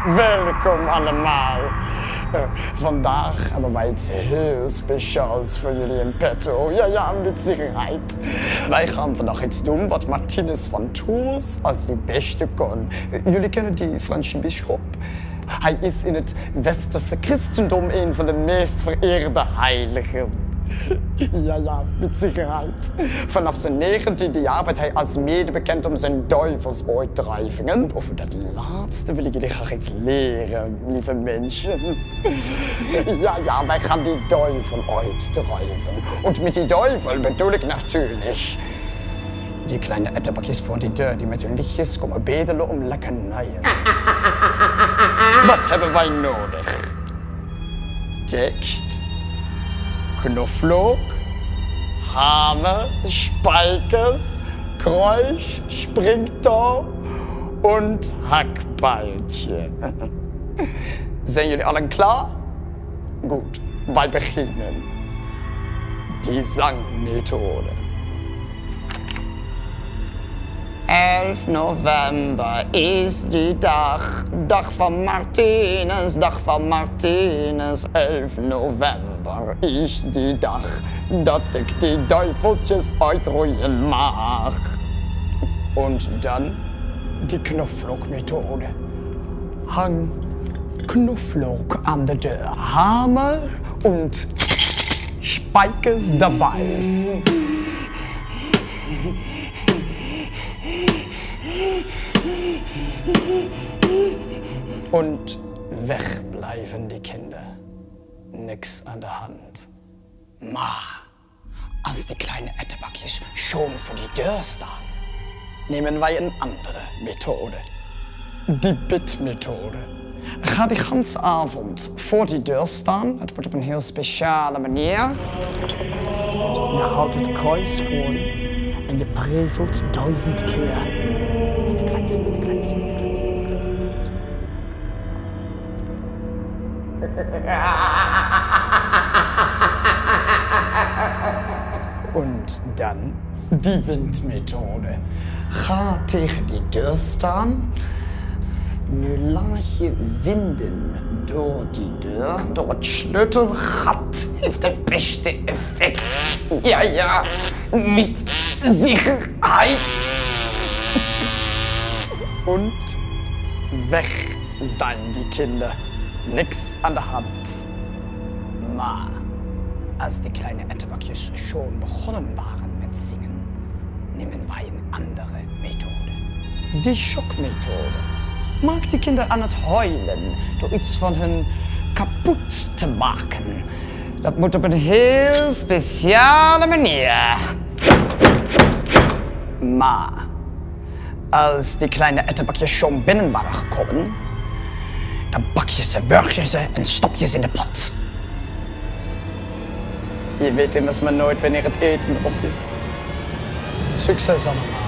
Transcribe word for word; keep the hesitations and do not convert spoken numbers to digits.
Welkom allemaal. Uh, vandaag hebben wij iets heel speciaals voor jullie in petto. Ja, ja, met zekerheid. Wij gaan vandaag iets doen wat Martinus van Tours als die beste kon. Uh, jullie kennen die Franse bisschop? Hij is in het westerse christendom een van de meest vereerde heiligen. Ja, ja, met zekerheid. Vanaf zijn negentiende jaar werd hij als mede bekend om zijn duivelsuitdrijvingen. Over dat laatste wil ik jullie graag iets leren, lieve mensen. Ja, ja, wij gaan die duivel uitdrijven. En met die duivel bedoel ik natuurlijk die kleine ettenbakjes voor die deur die met hun lichtjes komen bedelen om lekkernijen. Wat hebben wij nodig? Tekst. Knoflook, hamer, spijkers, kruis, springtouw en hakballetje. Zijn jullie allen klaar? Goed, wij beginnen. Die zangmethode. elf november is die dag, dag van Martinus, dag van Martinus. elf november is die dag dat ik die duiveltjes uitroeien mag. En dan die knoflookmethode. Hang knoflook aan de deur, hamer en spijkers dabei. Und wegbleiben die Kinder. Nix an der Hand. Maar als die kleine ettenbakjes schon voor die deur staan, nemen wij een andere methode. Die bidmethode. Ga die ganse avond voor die deur staan. Het wordt op een heel speciale manier. Je houdt het kruis voor je en je prevelt duizend keer. Niet te kletjes, niet te kletjes, niet te kletjes. Und dann die Windmethode. Ga tegen die deur staan. Nu laat je winden door die deur. Door het sleutelgat heeft het beste effect. Ja, ja, met zekerheid. Und weg zijn die Kinder. Nix an der Hand. Maar als die kleine ettenbakjes schon begonnen waren met zingen, nemen wij een andere methode. Die schockmethode. Maak die kinderen aan het huilen door iets van hun kapot te maken. Dat moet op een heel speciale manier. Maar als die kleine ettenbakjes schon binnen waren gekomen, dan pak je ze, wurg je ze en stop je ze in de pot. Je weet immers maar nooit wanneer het eten op is. Succes allemaal.